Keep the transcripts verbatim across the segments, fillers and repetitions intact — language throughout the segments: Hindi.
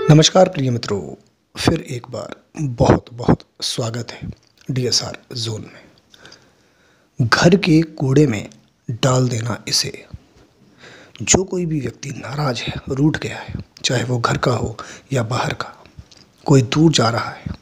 नमस्कार प्रिय मित्रों, फिर एक बार बहुत बहुत स्वागत है डीएसआर जोन में। घर के कूड़े में डाल देना इसे। जो कोई भी व्यक्ति नाराज है, रूठ गया है, चाहे वो घर का हो या बाहर का, कोई दूर जा रहा है,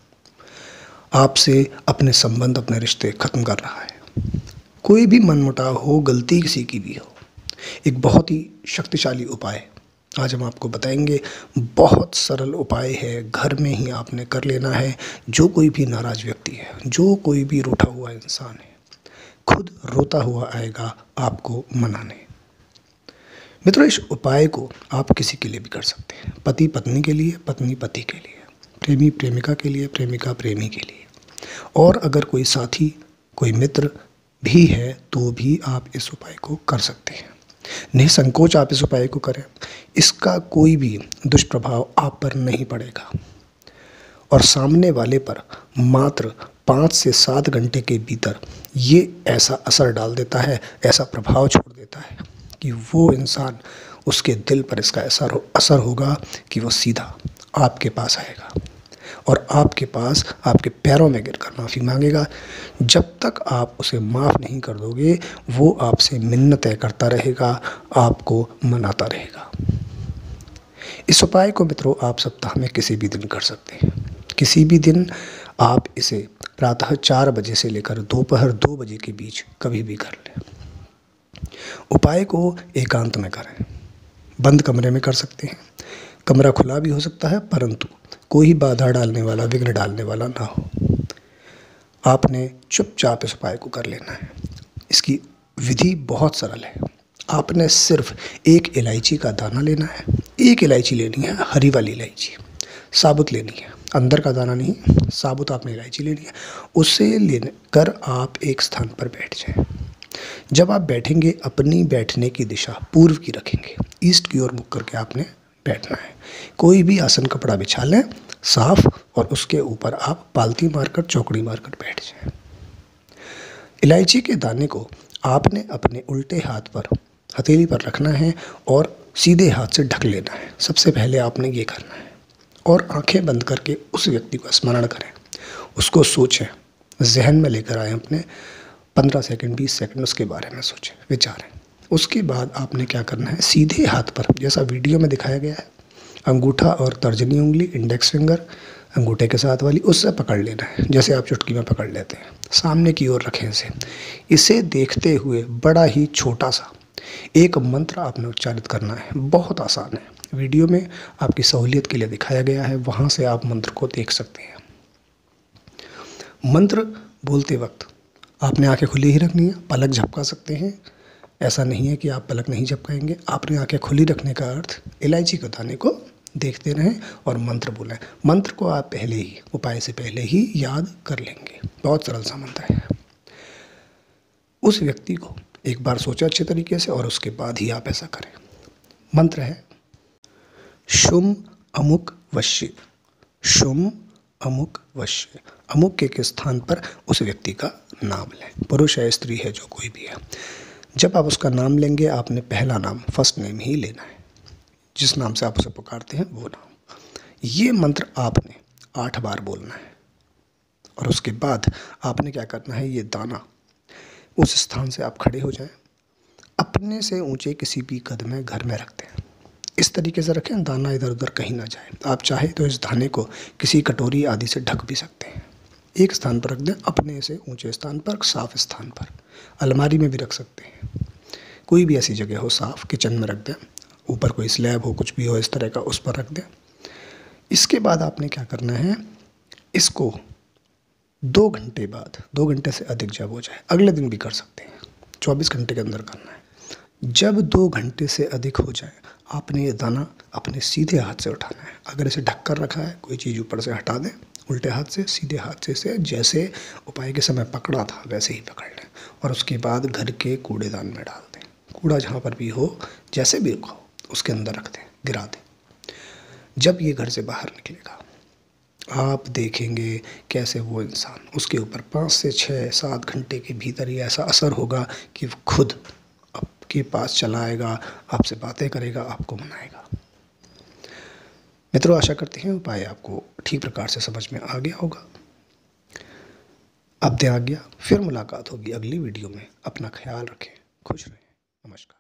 आपसे अपने संबंध अपने रिश्ते खत्म कर रहा है, कोई भी मनमुटाव हो, गलती किसी की भी हो, एक बहुत ही शक्तिशाली उपाय आज हम आपको बताएंगे। बहुत सरल उपाय है, घर में ही आपने कर लेना है। जो कोई भी नाराज व्यक्ति है, जो कोई भी रूठा हुआ इंसान है, खुद रोता हुआ आएगा आपको मनाने। मित्रों, इस उपाय को आप किसी के लिए भी कर सकते हैं। पति पत्नी के लिए, पत्नी पति के लिए, प्रेमी प्रेमिका के लिए, प्रेमिका प्रेमी के लिए, और अगर कोई साथी, कोई मित्र भी है तो भी आप इस उपाय को कर सकते हैं। निसंकोच आप इस उपाय को करें। इसका कोई भी दुष्प्रभाव आप पर नहीं पड़ेगा और सामने वाले पर मात्र पाँच से सात घंटे के भीतर ये ऐसा असर डाल देता है, ऐसा प्रभाव छोड़ देता है कि वो इंसान, उसके दिल पर इसका असर हो, असर होगा कि वो सीधा आपके पास आएगा और आपके पास आपके पैरों में गिरकर माफ़ी मांगेगा। जब तक आप उसे माफ़ नहीं कर दोगे, वो आपसे मिन्नतें करता रहेगा, आपको मनाता रहेगा। इस उपाय को मित्रों आप सप्ताह में किसी भी दिन कर सकते हैं। किसी भी दिन आप इसे प्रातः चार बजे से लेकर दोपहर दो बजे के बीच कभी भी कर लें। उपाय को एकांत में करें, बंद कमरे में कर सकते हैं। कमरा खुला भी हो सकता है, परंतु कोई बाधा डालने वाला, विघ्न डालने वाला ना हो। आपने चुपचाप इस उपाय को कर लेना है। इसकी विधि बहुत सरल है। आपने सिर्फ एक इलायची का दाना लेना है। एक इलायची लेनी है, हरी वाली इलायची, साबुत लेनी है, अंदर का दाना नहीं, साबुत आपने इलायची लेनी है। उसे लेकर आप एक स्थान पर बैठ जाएं। जब आप बैठेंगे, अपनी बैठने की दिशा पूर्व की रखेंगे, ईस्ट की ओर मुख करके आपने बैठना है। कोई भी आसन कपड़ा बिछा लें साफ, और उसके ऊपर आप पालती मारकर, चौकड़ी मारकर बैठ जाएं। इलायची के दाने को आपने अपने उल्टे हाथ पर, हथेली पर रखना है और सीधे हाथ से ढक लेना है। सबसे पहले आपने ये करना है और आंखें बंद करके उस व्यक्ति को स्मरण करें, उसको सोचें, जहन में लेकर आए अपने। पंद्रह सेकंड, बीस सेकंड उसके बारे में सोचें, विचारें। उसके बाद आपने क्या करना है, सीधे हाथ पर, जैसा वीडियो में दिखाया गया है, अंगूठा और तर्जनी उंगली, इंडेक्स फिंगर अंगूठे के साथ वाली, उससे पकड़ लेना है जैसे आप चुटकी में पकड़ लेते हैं। सामने की ओर रखें इसे। इसे देखते हुए बड़ा ही छोटा सा एक मंत्र आपने उच्चारित करना है। बहुत आसान है, वीडियो में आपकी सहूलियत के लिए दिखाया गया है, वहाँ से आप मंत्र को देख सकते हैं। मंत्र बोलते वक्त आपने आंखें खुली ही रखनी है, पलक झपका सकते हैं। ऐसा नहीं है कि आप पलक नहीं झपकाएंगे। आपने आंखें खुली रखने का अर्थ इलायची के दाने को देखते रहें और मंत्र बोलें। मंत्र को आप पहले ही, उपाय से पहले ही याद कर लेंगे। बहुत सरल सा मंत्र है। उस व्यक्ति को एक बार सोचा अच्छे तरीके से और उसके बाद ही आप ऐसा करें। मंत्र है शुम अमुक वश्य। शुम अमुक वश्य। अमुक के, के स्थान पर उस व्यक्ति का नाम लें। पुरुष है, स्त्री है, जो कोई भी है। जब आप उसका नाम लेंगे, आपने पहला नाम, फर्स्ट नेम ही लेना है। जिस नाम से आप उसे पुकारते हैं वो नाम। ये मंत्र आपने आठ बार बोलना है और उसके बाद आपने क्या करना है, ये दाना उस स्थान से आप खड़े हो जाएं, अपने से ऊंचे किसी भी कद में घर में रख दें। इस तरीके से रखें, दाना इधर उधर कहीं ना जाए। आप चाहे तो इस दाने को किसी कटोरी आदि से ढक भी सकते हैं। एक स्थान पर रख दें, अपने से ऊंचे स्थान पर, साफ स्थान पर। अलमारी में भी रख सकते हैं, कोई भी ऐसी जगह हो साफ, किचन में रख दें, ऊपर कोई स्लैब हो, कुछ भी हो इस तरह का, उस पर रख दें। इसके बाद आपने क्या करना है, इसको दो घंटे बाद, दो घंटे से अधिक जब हो जाए, अगले दिन भी कर सकते हैं, चौबीस घंटे के अंदर करना है। जब दो घंटे से अधिक हो जाए, आपने ये दाना अपने सीधे हाथ से उठाना है। अगर इसे ढक कर रखा है, कोई चीज़ ऊपर से हटा दें, उल्टे हाथ से, सीधे हाथ से इसे जैसे उपाय के समय पकड़ा था वैसे ही पकड़ लें और उसके बाद घर के कूड़ेदान में डाल दें। कूड़ा जहाँ पर भी हो, जैसे भी हो, उसके अंदर रख दें, गिरा दें। जब ये घर से बाहर निकलेगा, आप देखेंगे कैसे वो इंसान, उसके ऊपर पाँच से छः सात घंटे के भीतर ही ऐसा असर होगा कि वो खुद आपके पास चला आएगा, आपसे बातें करेगा, आपको मनाएगा। मित्रों, आशा करते हैं उपाय आपको ठीक प्रकार से समझ में आ गया होगा। अब दे आ गया, फिर मुलाकात होगी अगली वीडियो में। अपना ख्याल रखें, खुश रहें। नमस्कार।